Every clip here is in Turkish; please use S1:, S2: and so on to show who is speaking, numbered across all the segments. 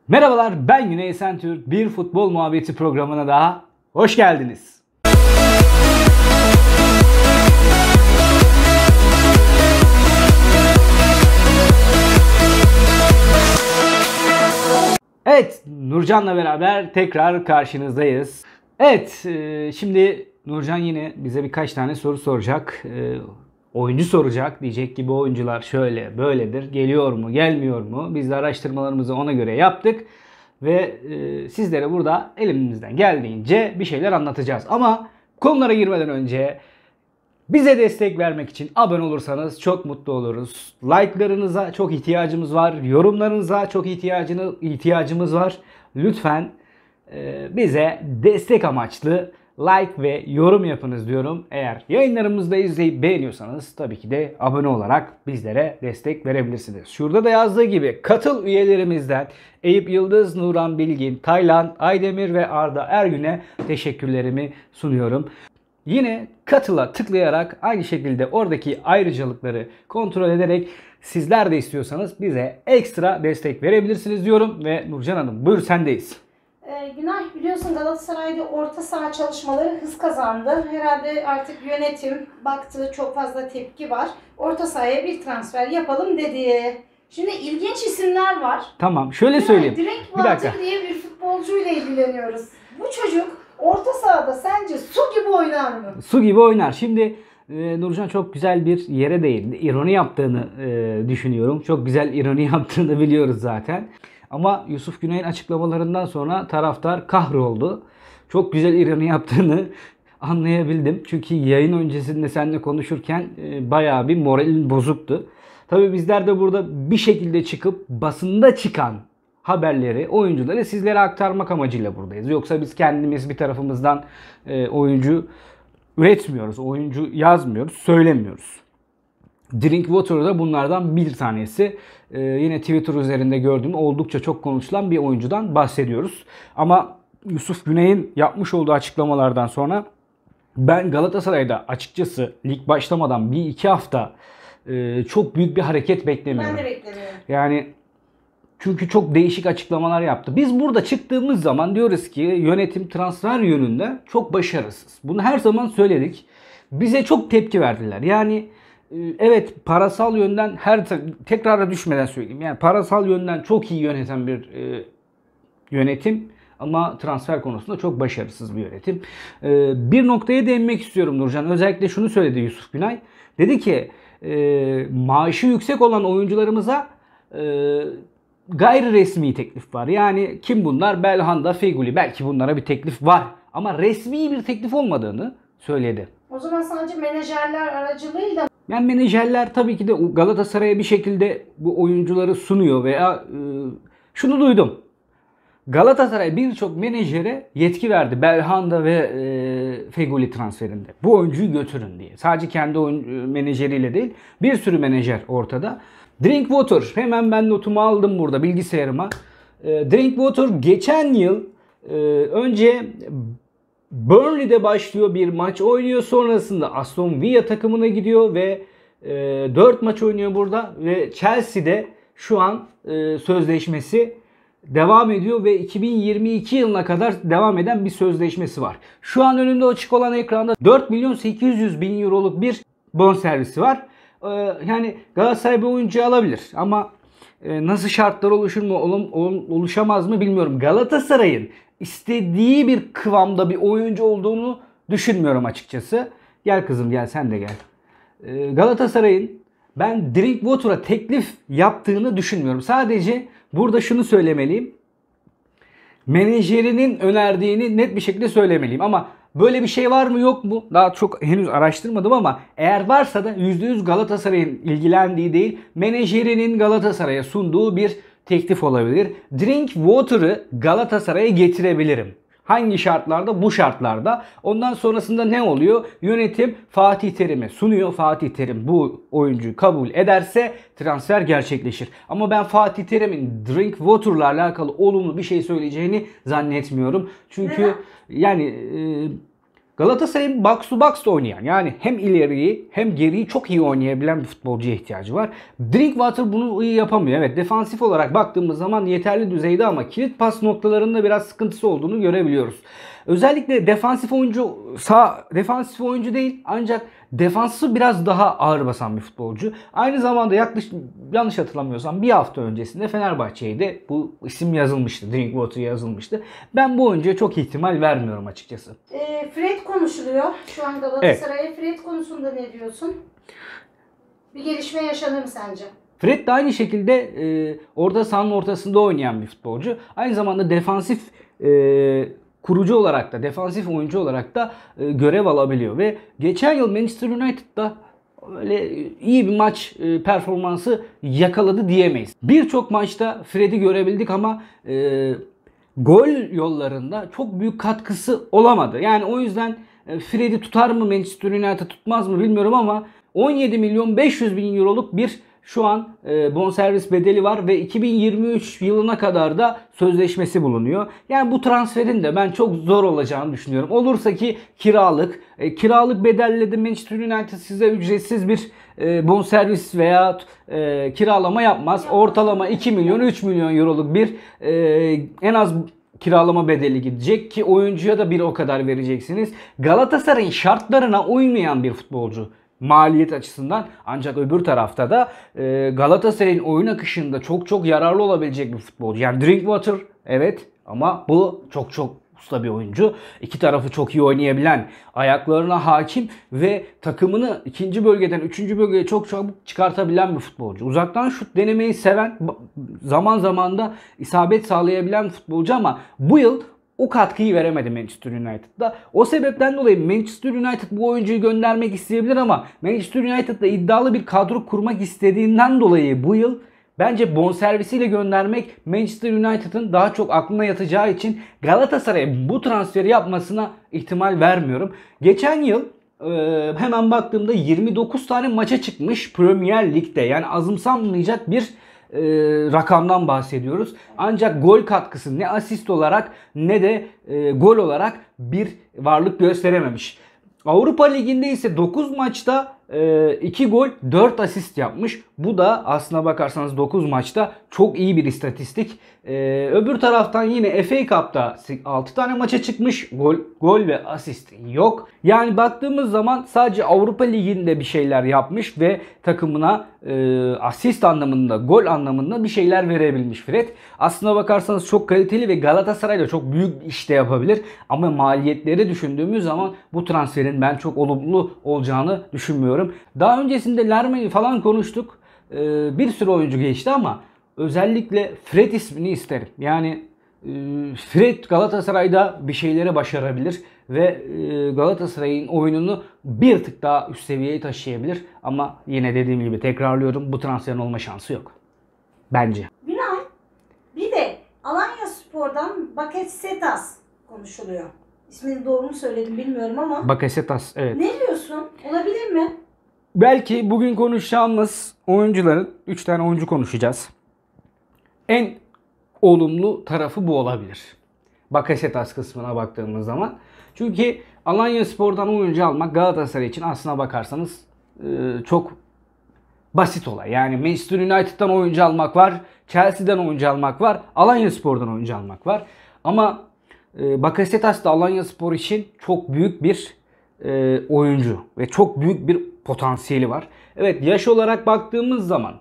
S1: Merhabalar, ben Güney Esentürk. Bir futbol muhabbeti programına daha hoş geldiniz. Evet, Nurcan'la beraber tekrar karşınızdayız. Evet, şimdi Nurcan yine bize birkaç tane soru soracak. Oyuncu soracak. Diyecek ki bu oyuncular şöyle böyledir. Geliyor mu gelmiyor mu? Biz de araştırmalarımızı ona göre yaptık. Ve sizlere burada elimizden geldiğince bir şeyler anlatacağız. Ama konulara girmeden önce bize destek vermek için abone olursanız çok mutlu oluruz. Like'larınıza çok ihtiyacımız var. Yorumlarınıza çok ihtiyacımız var. Lütfen bize destek amaçlı like ve yorum yapınız diyorum. Eğer yayınlarımızda izleyip beğeniyorsanız tabii ki de abone olarak bizlere destek verebilirsiniz. Şurada da yazdığı gibi katıl üyelerimizden Eyüp Yıldız, Nuran Bilgin, Taylan, Aydemir ve Arda Ergün'e teşekkürlerimi sunuyorum. Yine katıla tıklayarak aynı şekilde oradaki ayrıcalıkları kontrol ederek sizler de istiyorsanız bize ekstra destek verebilirsiniz diyorum ve Nurcan Hanım buyur sendeyiz.
S2: Günay, biliyorsun Galatasaray'da orta saha çalışmaları hız kazandı. Herhalde artık yönetim baktı, çok fazla tepki var. Orta sahaya bir transfer yapalım dedi. Şimdi ilginç isimler var.
S1: Tamam, şöyle söyleyeyim.
S2: Drinkwater diye bir futbolcuyla ilgileniyoruz. Bu çocuk orta sahada sence su gibi oynar mı?
S1: Su gibi oynar. Şimdi Nurcan çok güzel bir yere değindi. İroni yaptığını düşünüyorum. Çok güzel ironi yaptığını biliyoruz zaten. Ama Yusuf Güney'in açıklamalarından sonra taraftar kahroldu. Çok güzel ironi yaptığını anlayabildim. Çünkü yayın öncesinde seninle konuşurken bayağı bir moralin bozuktu. Tabii bizler de burada bir şekilde çıkıp basında çıkan haberleri, oyuncuları sizlere aktarmak amacıyla buradayız. Yoksa biz kendimiz bir tarafımızdan oyuncu üretmiyoruz, oyuncu yazmıyoruz, söylemiyoruz. Drinkwater da bunlardan bir tanesi. Yine Twitter üzerinde gördüğüm oldukça çok konuşulan bir oyuncudan bahsediyoruz. Ama Yusuf Güney'in yapmış olduğu açıklamalardan sonra ben Galatasaray'da açıkçası lig başlamadan bir iki hafta çok büyük bir hareket beklemiyorum.
S2: Ben de beklemiyorum.
S1: Yani çünkü çok değişik açıklamalar yaptı. Biz burada çıktığımız zaman diyoruz ki yönetim transfer yönünde çok başarısız. Bunu her zaman söyledik. Bize çok tepki verdiler. Yani evet, parasal yönden tekrara düşmeden söyleyeyim. Yani parasal yönden çok iyi yöneten bir yönetim ama transfer konusunda çok başarısız bir yönetim. Bir noktaya değinmek istiyorum Nurcan. Özellikle şunu söyledi Yusuf Günay. Dedi ki maaşı yüksek olan oyuncularımıza gayri resmi teklif var. Yani kim bunlar? Belhanda, Feguli. Belki bunlara bir teklif var. Ama resmi bir teklif olmadığını söyledi.
S2: O zaman sadece menajerler aracılığıyla...
S1: Yani menajerler tabii ki de Galatasaray'a bir şekilde bu oyuncuları sunuyor veya şunu duydum. Galatasaray birçok menajere yetki verdi Belhanda ve Feguli transferinde. Bu oyuncuyu götürün diye. Sadece kendi menajeriyle değil, bir sürü menajer ortada. Drinkwater, hemen ben notumu aldım burada bilgisayarıma. Drinkwater geçen yıl önce Burnley'de başlıyor, bir maç oynuyor. Sonrasında Aston Villa takımına gidiyor ve 4 maç oynuyor burada. Ve Chelsea'de şu an sözleşmesi devam ediyor ve 2022 yılına kadar devam eden bir sözleşmesi var. Şu an önümde açık olan ekranda 4 milyon 800 bin euroluk bir bonservisi var. Yani Galatasaray bir oyuncuyu alabilir ama nasıl şartlar oluşur mu oluşamaz mı bilmiyorum. Galatasaray'ın istediği bir kıvamda bir oyuncu olduğunu düşünmüyorum açıkçası. Gel kızım gel, sen de gel. Galatasaray'ın ben Drinkwater'a teklif yaptığını düşünmüyorum. Sadece burada şunu söylemeliyim. Menajerinin önerdiğini net bir şekilde söylemeliyim. Ama böyle bir şey var mı yok mu? Daha çok henüz araştırmadım ama eğer varsa da %100 Galatasaray'ın ilgilendiği değil, menajerinin Galatasaray'a sunduğu bir teklif olabilir. Drinkwater'ı Galatasaray'a getirebilirim. Hangi şartlarda? Bu şartlarda. Ondan sonrasında ne oluyor? Yönetim Fatih Terim'e sunuyor. Fatih Terim bu oyuncuyu kabul ederse transfer gerçekleşir. Ama ben Fatih Terim'in Drinkwater'la alakalı olumlu bir şey söyleyeceğini zannetmiyorum. Çünkü yani Galatasaray'ın box to box da oynayan, yani hem ileriyi hem geriyi çok iyi oynayabilen bir futbolcuya ihtiyacı var. Drinkwater bunu iyi yapamıyor. Evet, defansif olarak baktığımız zaman yeterli düzeyde ama kilit pas noktalarında biraz sıkıntısı olduğunu görebiliyoruz. Özellikle defansif oyuncu değil, ancak defansı biraz daha ağır basan bir futbolcu. Aynı zamanda yanlış hatırlamıyorsam bir hafta öncesinde Fenerbahçe'ye de bu isim yazılmıştı. Drinkwater yazılmıştı. Ben bu oyuncuya çok ihtimal vermiyorum açıkçası.
S2: Fred konuşuluyor. Şu an Galatasaray'a. Evet. Fred konusunda ne diyorsun? Bir gelişme yaşanır mı sence?
S1: Fred de aynı şekilde orada sahanın ortasında oynayan bir futbolcu. Aynı zamanda defansif kurucu olarak da, defansif oyuncu olarak da görev alabiliyor. Ve geçen yıl Manchester United'da öyle iyi bir maç performansı yakaladı diyemeyiz. Birçok maçta Fred'i görebildik ama gol yollarında çok büyük katkısı olamadı. Yani o yüzden Fred'i tutar mı Manchester United, tutmaz mı bilmiyorum ama 17 milyon 500 bin euroluk bir şu an bonservis bedeli var ve 2023 yılına kadar da sözleşmesi bulunuyor. Yani bu transferin de ben çok zor olacağını düşünüyorum. Olursa ki kiralık. Kiralık bedelle de Manchester United size ücretsiz bir bonservis veya kiralama yapmaz. Ortalama 2 milyon 3 milyon euroluk bir en az kiralama bedeli gidecek ki oyuncuya da bir o kadar vereceksiniz. Galatasaray'ın şartlarına uymayan bir futbolcu maliyet açısından, ancak öbür tarafta da Galatasaray'ın oyun akışında çok yararlı olabilecek bir futbolcu. Yani Drinkwater evet ama bu çok usta bir oyuncu. İki tarafı çok iyi oynayabilen, ayaklarına hakim ve takımını ikinci bölgeden üçüncü bölgeye çok çabuk çıkartabilen bir futbolcu. Uzaktan şut denemeyi seven, zaman zaman da isabet sağlayabilen bir futbolcu ama bu yıl o katkıyı veremedi Manchester United'da. O sebepten dolayı Manchester United bu oyuncuyu göndermek isteyebilir ama Manchester United'da iddialı bir kadro kurmak istediğinden dolayı bu yıl bence bonservisiyle göndermek Manchester United'ın daha çok aklına yatacağı için Galatasaray'a bu transferi yapmasına ihtimal vermiyorum. Geçen yıl hemen baktığımda 29 tane maça çıkmış Premier Lig'de, yani azımsanmayacak bir rakamdan bahsediyoruz. Ancak gol katkısı ne asist olarak ne de gol olarak bir varlık gösterememiş. Avrupa Ligi'nde ise 9 maçta 2 gol 4 asist yapmış. Bu da aslına bakarsanız 9 maçta çok iyi bir istatistik. Öbür taraftan yine FA Cup'ta 6 tane maça çıkmış. Gol ve asist yok. Yani baktığımız zaman sadece Avrupa Ligi'nde bir şeyler yapmış ve takımına asist anlamında, gol anlamında bir şeyler verebilmiş Fred. Aslına bakarsanız çok kaliteli ve Galatasaray'da çok büyük iş de yapabilir. Ama maliyetleri düşündüğümüz zaman bu transferin ben çok olumlu olacağını düşünmüyorum. Daha öncesinde Lerme'yi falan konuştuk. Bir sürü oyuncu geçti ama özellikle Fred ismini isterim. Yani Fred Galatasaray'da bir şeyleri başarabilir ve Galatasaray'ın oyununu bir tık daha üst seviyeye taşıyabilir. Ama yine dediğim gibi tekrarlıyorum, bu transferin olma şansı yok. Bence.
S2: Günay, bir de Alanyaspor'dan Bakasetas konuşuluyor. İsmini doğru mu söyledim bilmiyorum ama.
S1: Bakasetas, evet.
S2: Ne diyorsun? Olabilir mi?
S1: Belki bugün konuşacağımız oyuncuların 3 tane oyuncu konuşacağız. En olumlu tarafı bu olabilir. Bakasetas kısmına baktığımız zaman. Çünkü Alanyaspor'dan oyuncu almak Galatasaray için aslına bakarsanız çok basit olay. Yani Manchester United'dan oyuncu almak var, Chelsea'den oyuncu almak var, Alanyaspor'dan oyuncu almak var. Ama Bakasetas da Alanyaspor için çok büyük bir oyuncu ve çok büyük bir potansiyeli var. Evet, yaş olarak baktığımız zaman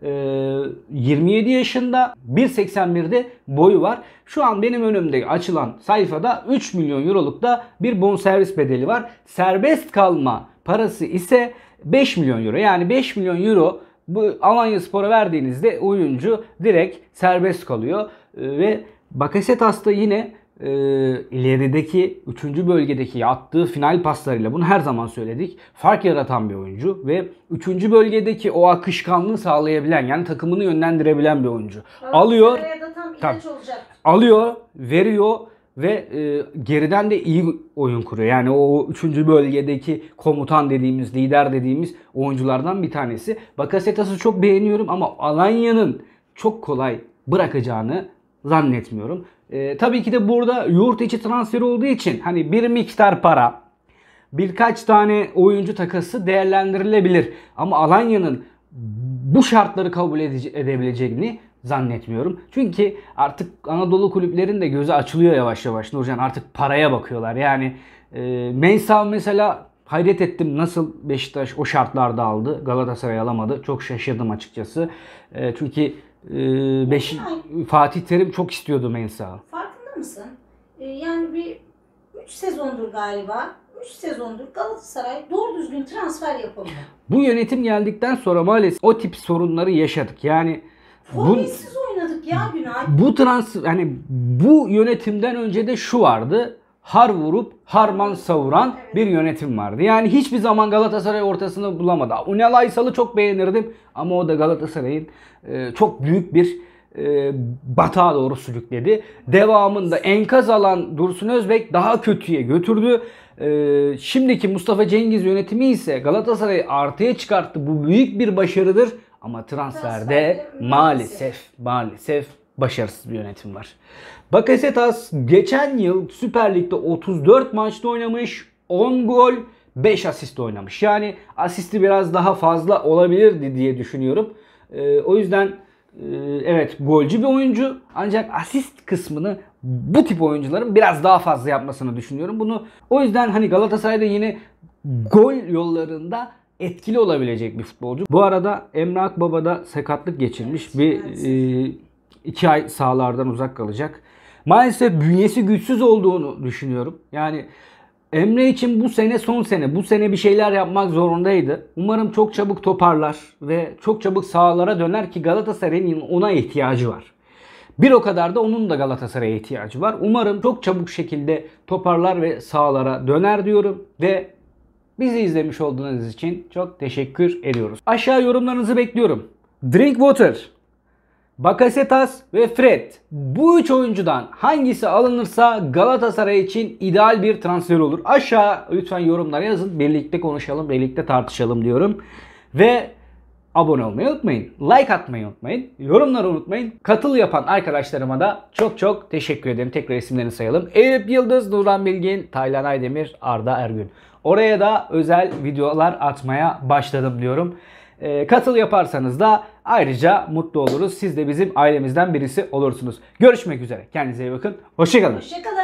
S1: 27 yaşında, 1.81'de boyu var. Şu an benim önümde açılan sayfada 3 milyon euroluk da bir bonservis bedeli var. Serbest kalma parası ise 5 milyon euro. Yani 5 milyon euro bu Alanyaspor'a verdiğinizde oyuncu direkt serbest kalıyor. Ve Bakasetas da yine ilerideki 3. bölgedeki attığı final paslarıyla, bunu her zaman söyledik, fark yaratan bir oyuncu ve 3. bölgedeki o akışkanlığı sağlayabilen, yani takımını yönlendirebilen bir oyuncu. Alıyor, alıyor, veriyor ve geriden de iyi oyun kuruyor. Yani o 3. bölgedeki komutan dediğimiz, lider dediğimiz oyunculardan bir tanesi. Bakasetas'ı çok beğeniyorum ama Alanya'nın çok kolay bırakacağını zannetmiyorum. Tabii ki de burada yurt içi transferi olduğu için hani bir miktar para birkaç tane oyuncu takası değerlendirilebilir. Ama Alanya'nın bu şartları kabul edebileceğini zannetmiyorum. Çünkü artık Anadolu kulüplerin de gözü açılıyor yavaş yavaş Nurcan. Artık paraya bakıyorlar. Yani Mensah mesela, hayret ettim nasıl Beşiktaş o şartlarda aldı. Galatasaray alamadı. Çok şaşırdım açıkçası. Çünkü Fatih Terim çok istiyordu Mensah'ı.
S2: Farkında mısın? Yani bir 3 sezondur galiba. 3 sezondur Galatasaray doğru düzgün transfer yapamıyor.
S1: Bu yönetim geldikten sonra maalesef o tip sorunları yaşadık. Yani
S2: Formülsüz oynadık ya Günay.
S1: bu transfer, hani bu yönetimden önce de şu vardı. Har vurup harman savuran bir yönetim vardı. Yani hiçbir zaman Galatasaray ortasını bulamadı. Ünal Aysal'ı çok beğenirdim ama o da Galatasaray'ın çok büyük bir batağa doğru sürükledi. Devamında enkaz alan Dursun Özbek daha kötüye götürdü. Şimdiki Mustafa Cengiz yönetimi ise Galatasaray'ı artıya çıkarttı. Bu büyük bir başarıdır. Ama transferde maalesef başarısız bir yönetim var. Bakasetas geçen yıl Süper Lig'de 34 maçta oynamış. 10 gol, 5 asist oynamış. Yani asisti biraz daha fazla olabilirdi diye düşünüyorum. O yüzden evet, golcü bir oyuncu. Ancak asist kısmını bu tip oyuncuların biraz daha fazla yapmasını düşünüyorum. O yüzden hani Galatasaray'da yine gol yollarında etkili olabilecek bir futbolcu. Bu arada Emre Akbaba da sakatlık geçirmiş. Bir 2 ay sahalardan uzak kalacak. Maalesef bünyesi güçsüz olduğunu düşünüyorum. Yani Emre için bu sene son sene. Bu sene bir şeyler yapmak zorundaydı. Umarım çok çabuk toparlar ve çok çabuk sahalara döner ki Galatasaray'ın ona ihtiyacı var. Bir o kadar da onun da Galatasaray'a ihtiyacı var. Umarım çok çabuk şekilde toparlar ve sahalara döner diyorum ve bizi izlemiş olduğunuz için çok teşekkür ediyoruz. Aşağı yorumlarınızı bekliyorum. Drinkwater, Bakasetas ve Fred. Bu 3 oyuncudan hangisi alınırsa Galatasaray için ideal bir transfer olur. Aşağı lütfen yorumlara yazın. Birlikte konuşalım, birlikte tartışalım diyorum. Ve abone olmayı unutmayın. Like atmayı unutmayın. Yorumları unutmayın. Katıl yapan arkadaşlarıma da çok teşekkür ederim. Tekrar isimlerini sayalım. Eyüp Yıldız, Nurhan Bilgin, Taylan Aydemir, Arda Ergün. Oraya da özel videolar atmaya başladım diyorum. Katıl yaparsanız da ayrıca mutlu oluruz. Siz de bizim ailemizden birisi olursunuz. Görüşmek üzere. Kendinize iyi bakın. Hoşça kalın.
S2: Hoşça kalın.